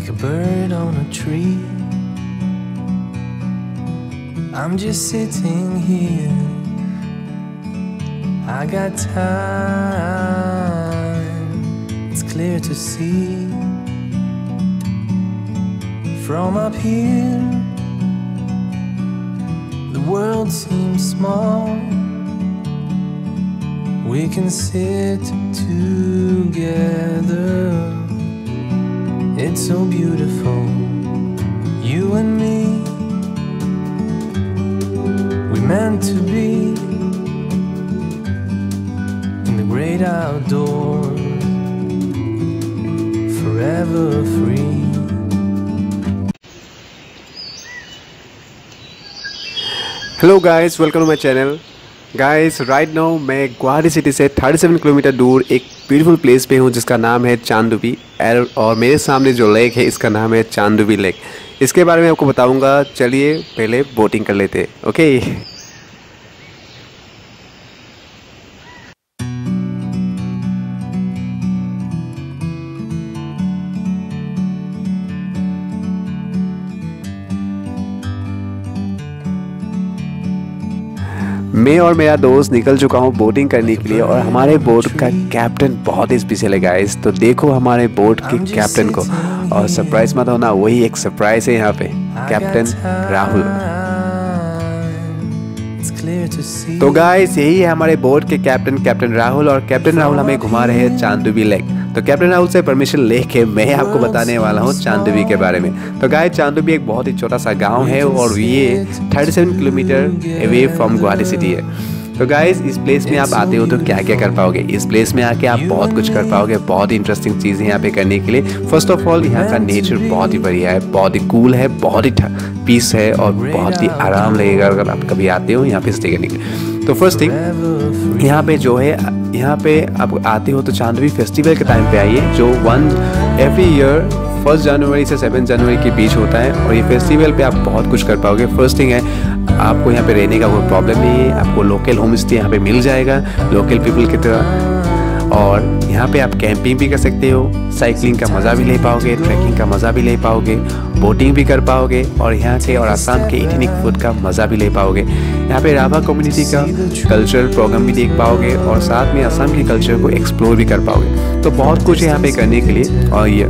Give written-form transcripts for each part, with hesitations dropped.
like a bird on a tree. I'm just sitting here, I got time, it's clear to see. From up here, the world seems small. We can sit together, it's so beautiful, you and me. We meant to be in the great outdoors, forever free. Hello guys, welcome to my channel. Guys right now मैं Guwahati city से 37 kilometre दूर एक beautiful place पे हूँ जिसका नाम है चांदुबी, और मेरे सामने जो लेक है इसका नाम है चांदुबी लेक। इसके बारे में आपको बताऊंगा, चलिए पहले बोटिंग कर लेते हैं। ओके मैं और मेरा दोस्त निकल चुका हूँ बोटिंग करने के लिए, और हमारे बोट का कैप्टन बहुत ही स्पेशल है गाइस। तो देखो हमारे बोट के कैप्टन को, और सरप्राइज मत होना, वही एक सरप्राइज है यहाँ पे, कैप्टन राहुल। तो गाइस यही है हमारे बोट के कैप्टन राहुल, और कैप्टन राहुल हमें घुमा रहे हैं चांदुबी लेक। तो कैप्टन राहुल से परमिशन लेके मैं आपको बताने वाला हूँ चांदुबी के बारे में। तो गाइस चांदुबी एक बहुत ही छोटा सा गांव है, और ये 37 kilometre away from Guwahati city है। तो गाइस इस प्लेस में आप आते हो तो क्या क्या कर पाओगे? इस प्लेस में आके आप बहुत कुछ कर पाओगे, बहुत ही इंटरेस्टिंग चीज़ है यहाँ पे करने के लिए। फर्स्ट ऑफ ऑल यहाँ का नेचर बहुत ही बढ़िया है, बहुत ही कूल है, बहुत ही पीस है, और बहुत ही आराम लगेगा अगर आप कभी आते हो यहाँ पे स्टे करने के लिए। तो फर्स्ट थिंग यहाँ पे जो है, यहाँ पे आप आते हो तो चांदुबी फेस्टिवल के टाइम पे आइए, जो एवरी ईयर 1 जनवरी से 7 जनवरी के बीच होता है। और ये फेस्टिवल पे आप बहुत कुछ कर पाओगे। फर्स्ट थिंग है, आपको यहाँ पे रहने का कोई प्रॉब्लम नहीं है, आपको लोकल होम स्टे यहाँ पे मिल जाएगा लोकल पीपल की तरह। और यहाँ पे आप कैंपिंग भी कर सकते हो, साइकिलिंग का मज़ा भी ले पाओगे, ट्रैकिंग का मज़ा भी ले पाओगे, बोटिंग भी कर पाओगे, और यहाँ के और असम के एथनिक फूड का मज़ा भी ले पाओगे। यहाँ पे राभा कम्युनिटी का कल्चरल प्रोग्राम भी देख पाओगे, और साथ में असम के कल्चर को एक्सप्लोर भी कर पाओगे। तो बहुत कुछ है यहाँ पे करने के लिए।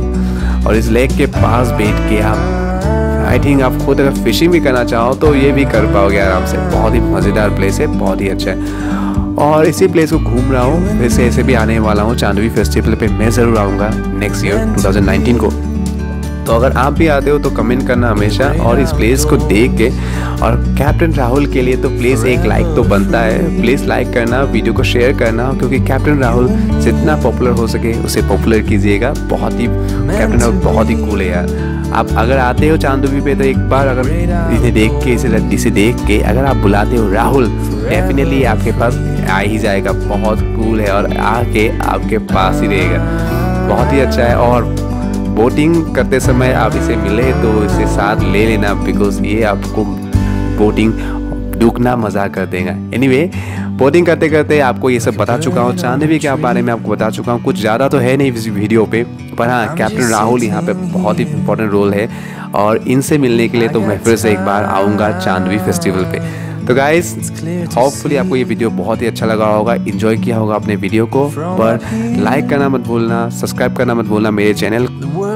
और इस लेक के पास बैठ के आप, आई थिंक आप खुद अगर फिशिंग भी करना चाहो तो ये भी कर पाओगे आराम से। बहुत ही मज़ेदार प्लेस है, बहुत ही अच्छा है। और इसी प्लेस को घूम रहा हूँ, वैसे ऐसे भी आने वाला हूँ चांदुबी फेस्टिवल पे। मैं ज़रूर आऊँगा नेक्स्ट ईयर 2019 को। तो अगर आप भी आते हो तो कमेंट करना हमेशा, और इस प्लेस को देख के, और कैप्टन राहुल के लिए तो प्लीज़ एक लाइक तो बनता है। प्लीज़ लाइक करना, वीडियो को शेयर करना, क्योंकि कैप्टन राहुल जितना पॉपुलर हो सके उसे पॉपुलर कीजिएगा। बहुत ही कैप्टन राहुल बहुत ही कूल है यार। आप अगर आते हो चांदुबी पे तो एक बार अगर इन्हें देख के, इसे देख के अगर आप बुलाते हो राहुल, डेफिनेटली आपके पास आ ही जाएगा। बहुत कूल है, और आके आपके पास ही रहेगा। बहुत ही अच्छा है। और बोटिंग करते समय आप इसे मिले तो इसे साथ ले लेना, बिकॉज ये आपको बोटिंग दुगना मज़ा कर देगा। एनीवे बोटिंग करते करते आपको ये सब बता चुका हूँ, चांदुबी के बारे में आपको बता चुका हूँ। कुछ ज़्यादा तो है नहीं इस वीडियो पे, पर हाँ कैप्टन राहुल यहाँ पे बहुत ही इंपॉर्टेंट रोल है, और इनसे मिलने के लिए तो मैं फिर से एक बार आऊँगा चांदुबी फेस्टिवल पे। तो गाइस होपफुली आपको ये वीडियो बहुत ही अच्छा लगा होगा, एंजॉय किया होगा अपने वीडियो को। पर लाइक करना मत भूलना, सब्सक्राइब करना मत भूलना मेरे channel.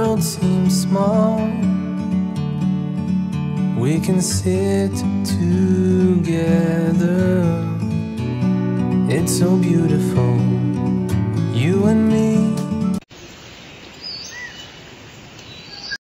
We can sit together, it's so beautiful.